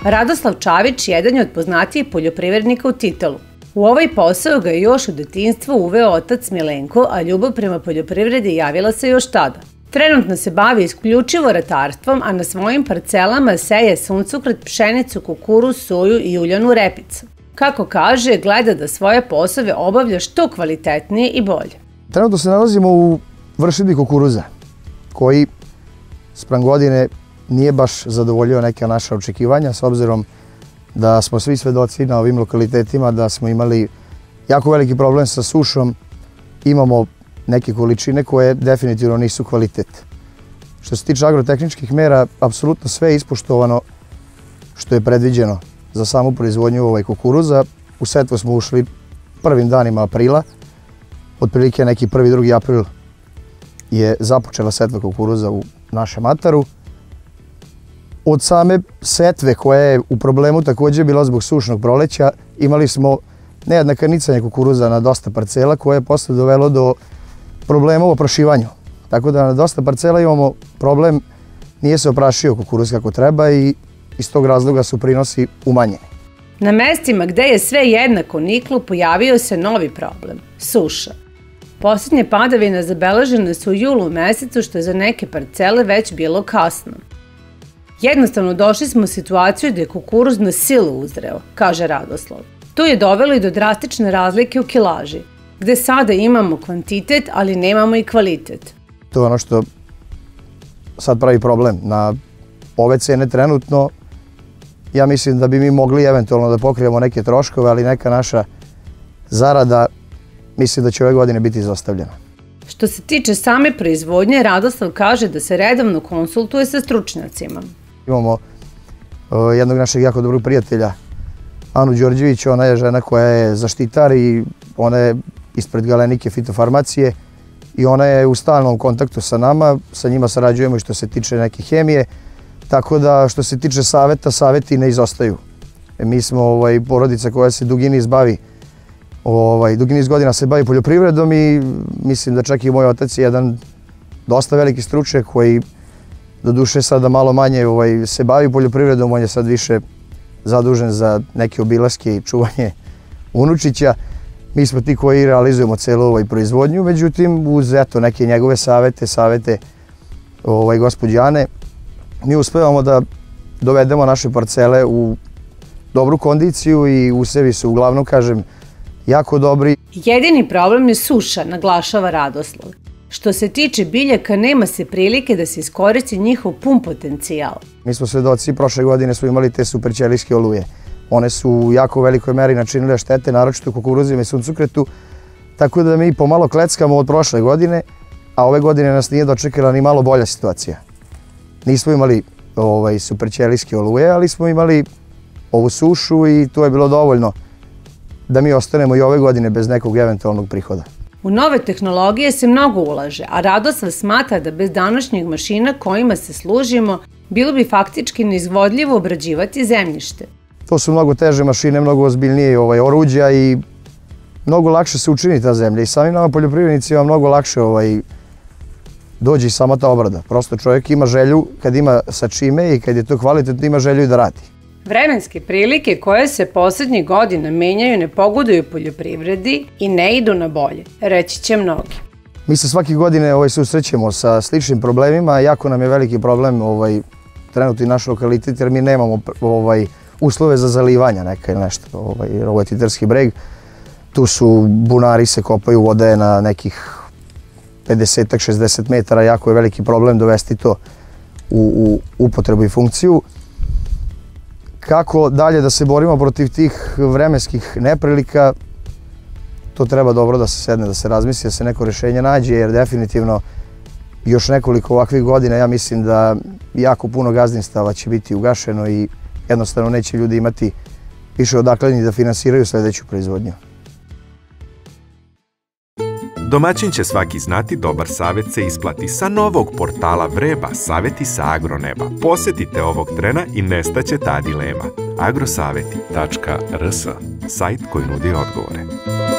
Radoslav Čavić jedan je od poznatijih poljoprivrednika u Titelu. U ovaj posao ga je još u detinjstvu uveo otac Milenko, a ljubav prema poljoprivredi javila se još tada. Trenutno se bavi isključivo ratarstvom, a na svojim parcelama seje suncokret, pšenicu, kukuruz, soju i uljanu repicu. Kako kaže, gleda da svoje poslove obavlja što kvalitetnije i bolje. Trenutno se nalazimo u vršidbi kukuruza, koji spram godine nije baš zadovoljio neka naša očekivanja, s obzirom da smo svi svedoci na ovim lokalitetima da smo imali jako veliki problem sa sušom. Imamo neke količine koje definitivno nisu kvalitet. Što se tiče agrotehničkih mera, apsolutno sve je ispoštovano što je predviđeno za samu proizvodnju kukuruza. U setvu smo ušli prvim danima aprila, otprilike neki 1. 2. april je započela setva kukuruza u našem ataru. Od same setve koja je u problemu također bila zbog sušnog proleća, imali smo nejednaka nicanje kukuruza na dosta parcela koje je posle dovelo do problema u oprašivanju. Tako da na dosta parcela imamo problem, nije se oprašio kukuruz kako treba i iz tog razloga su prinosi umanjeni. Na mestima gde je sve jednako niklo pojavio se novi problem – suša. Posljednje padavine zabeležene su u julu mesecu, što je za neke parcele već bilo kasno. Jednostavno došli smo u situaciju da je kukuruz na silu uzreo, kaže Radoslav. To je dovelo i do drastične razlike u kilaži, gde sada imamo kvantitet, ali nemamo i kvalitet. To je ono što sad pravi problem. Na ove cene trenutno, ja mislim da bi mi mogli eventualno da pokrijemo neke troškove, ali neka naša zarada mislim da će ove godine biti izostavljena. Što se tiče same proizvodnje, Radoslav kaže da se redovno konsultuje sa stručnjacima. Imamo jednog našeg jako dobrog prijatelja, Anu Đorđević, ona je žena koja je zaštitar i ona je ispred Galenike fitofarmacije i ona je u stalnom kontaktu sa nama, sa njima sarađujemo i što se tiče neke hemije, tako da što se tiče saveta, saveti ne izostaju. Mi smo porodica koja se dugi niz godina se bavi poljoprivredom i mislim da čak i moj otac je jedan dosta veliki stručnjak koji doduše sada malo manje se bavi poljoprivredom, on je sad više zadužen za neke obilaske i čuvanje unučića. Mi smo ti koji realizujemo celu proizvodnju, međutim uz neke njegove savete gospođe Ane, mi uspevamo da dovedemo naše parcele u dobru kondiciju i usevi su uglavnom, kažem, jako dobri. Jedini problem je suša, naglašava Radoslav. Što se tiče biljaka, nema se prilike da se iskoristi njihov pun potencijal. Mi smo svedoci, prošle godine smo imali te superćelijske oluje. One su u jako velikoj meri načinile štete, naročito kukuruzima i suncokretu, tako da mi pomalo kleckamo od prošle godine, a ove godine nas nije dočekala ni malo bolja situacija. Nismo imali superćelijske oluje, ali smo imali ovu sušu i to je bilo dovoljno da mi ostanemo i ove godine bez nekog eventualnog prihoda. U nove tehnologije se mnogo ulaže, a Radoslav smatra da bez današnjih mašina kojima se služimo, bilo bi faktički neizvodljivo obrađivati zemljište. To su mnogo teže mašine, mnogo ozbiljnije oruđa i mnogo lakše se učini ta zemlja. I samim nama poljoprivrednicima mnogo lakše dođe i sama ta obrada. Prosto čovjek ima želju, kad ima sa čime i kad je to kvalitetno, ima želju i da radi. Vremenske prilike koje se poslednjih godina menjaju ne pogoduju poljoprivredi i ne idu na bolje, reći će mnogi. Mi se svake godine susrećemo sa sličnim problemima. Jako nam je veliki problem trenutno i naš lokalitet jer mi nemamo uslove za zalivanja neka ili nešto. Ovo je Titerski breg. Tu su bunari, se kopaju, voda je na nekih 50-60 metara. Jako je veliki problem dovesti to u upotrebu i funkciju. Kako dalje da se borimo protiv tih vremenskih neprilika, to treba dobro da se sedne, da se razmisli, da se neko rješenje nađe, jer definitivno još nekoliko ovakvih godina ja mislim da jako puno gazdinstava će biti ugašeno i jednostavno neće ljudi imati više odakle ni da finansiraju sljedeću proizvodnju. Domaćin će svaki znati, dobar savjet se isplati. Sa novog portala Vreba, savjeti sa agroneba. Posjetite ovog trena i nestaće ta dilema. agrosaveti.rs, sajt koji nudi odgovore.